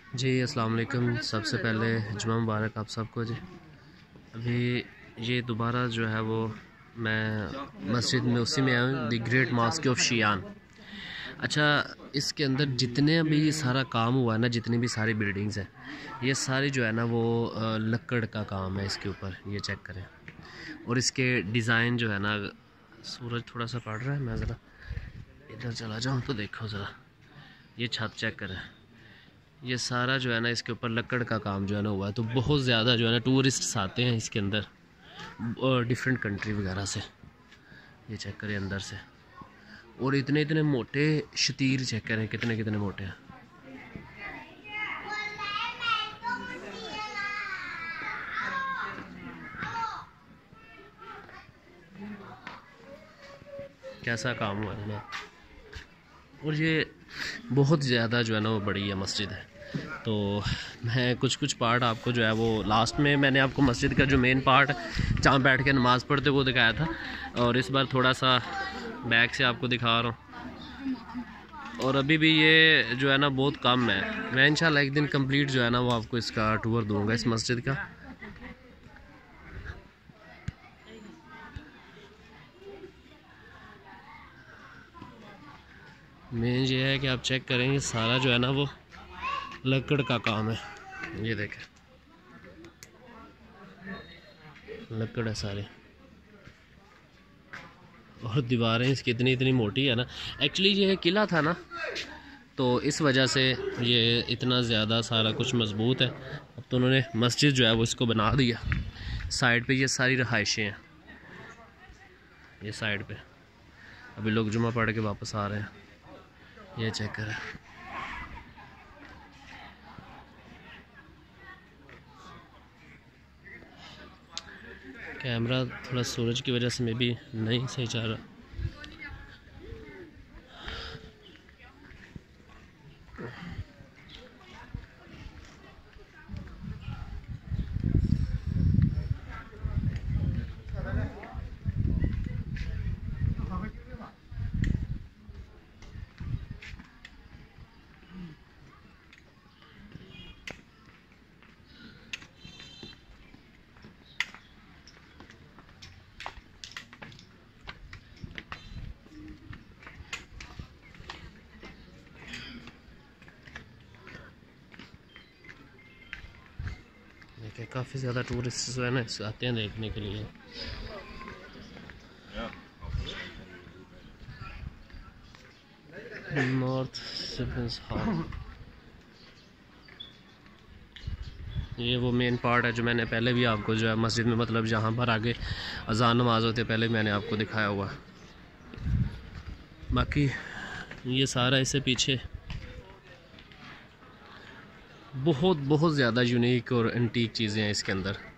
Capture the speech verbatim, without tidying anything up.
जी अस्सलाम वालेकुम। सबसे पहले जुमा मुबारक आप सबको जी। अभी ये दोबारा जो है वो मैं मस्जिद में उसी में आया हूँ, the great mosque of Xi'an. अच्छा, इसके अंदर जितने भी सारा काम हुआ है ना, जितनी भी सारी बिल्डिंग्स हैं, ये सारी जो है ना वो लकड़ का काम है। इसके ऊपर ये चेक करें, और इसके डिज़ाइन जो है ना, सूरज थोड़ा सा पड़ रहा है, मैं ज़रा इधर चला जाऊँ तो देखो ज़रा, ये छत चेक करें, ये सारा जो है ना इसके ऊपर लकड़ का काम जो है ना हुआ है। तो बहुत ज़्यादा जो है ना टूरिस्ट्स आते हैं इसके अंदर, डिफरेंट कंट्री वगैरह से। ये चेक करें अंदर से, और इतने इतने मोटे शतीर चेक करें, कितने कितने मोटे हैं। कैसा काम हुआ है ना। और ये बहुत ज़्यादा जो है ना वो बड़ी है मस्जिद है। तो मैं कुछ कुछ पार्ट आपको जो है वो लास्ट में मैंने आपको मस्जिद का जो मेन पार्ट जहाँ बैठ के नमाज़ पढ़ते वो दिखाया था, और इस बार थोड़ा सा बैक से आपको दिखा रहा हूँ। और अभी भी ये जो है ना बहुत कम है। मैं इंशाल्लाह एक दिन कंप्लीट जो है ना वो आपको इसका टूर दूँगा इस मस्जिद का। मेन ये है कि आप चेक करेंगे, सारा जो है ना वो लकड़ का काम है। ये देखें, लकड़ है सारे, और दीवारें इसकी इतनी इतनी मोटी है ना। एक्चुअली ये किला था ना, तो इस वजह से ये इतना ज़्यादा सारा कुछ मजबूत है। अब तो उन्होंने मस्जिद जो है वो इसको बना दिया। साइड पे ये सारी रहायशें हैं, ये साइड पे अभी लोग जुमा पढ़ के वापस आ रहे हैं। ये चेक करें, कैमरा थोड़ा सूरज की वजह से मैं भी नहीं सही चाह रहा। देखिए काफ़ी ज़्यादा टूरिस्ट जो है ना आते हैं देखने के लिए। नॉर्थ सिफिन्स हॉल, ये वो मेन पार्ट है जो मैंने पहले भी आपको जो है मस्जिद में, मतलब जहाँ पर आगे अजान नमाज होते पहले मैंने आपको दिखाया हुआ। बाकी ये सारा इससे पीछे बहुत बहुत ज़्यादा यूनिक और एंटीक चीज़ें हैं इसके अंदर।